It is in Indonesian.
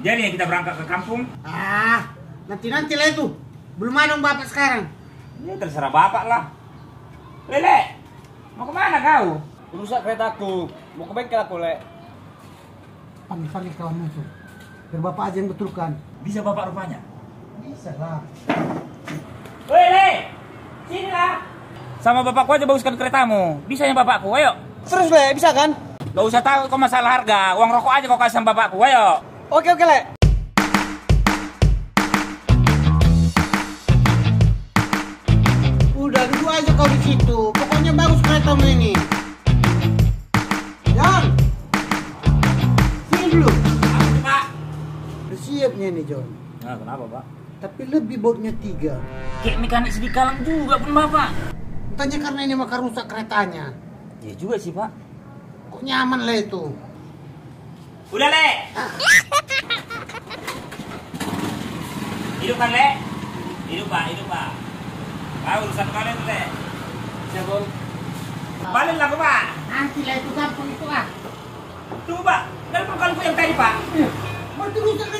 Jadi kita berangkat ke kampung. Nanti lah itu. Belum ada bapak sekarang. Ya terserah bapak lah. Lele, mau kemana kau? Rusak keretaku. Mau ke bengkel aku, Le. Panggil kawan musuh. Biar bapak aja yang betulkan. Bisa bapak rupanya? Bisa lah. Woi, Le, sini lah. Sama bapakku aja baguskan keretamu. Bisanya bapakku, ayo. Serius, Le, bisa kan? Gak usah tahu kau masalah harga. Uang rokok aja kau kasih sama bapakku, ayo. Oke, Le. Udah duduk aja kau di situ. Pokoknya bagus keretamu ini. John, sini dulu. Apa Pak? Udah siapnya nih John. Nah, kenapa Pak? Tapi lebih bautnya 3. Kayak mekanik sedikalang juga pun bapak. Tanya karena ini maka rusak keretanya. Ya juga sih Pak. Kok nyaman lah itu. Udah Le. Hidup kan Le? Hidup Pak. Kau urusan kalian tuh Le. Siapa? Balik lah Pak. Nanti lah itu gampang itu ah. Tunggu Pak. Telepon kalku yang tadi Pak. Mau itu rusak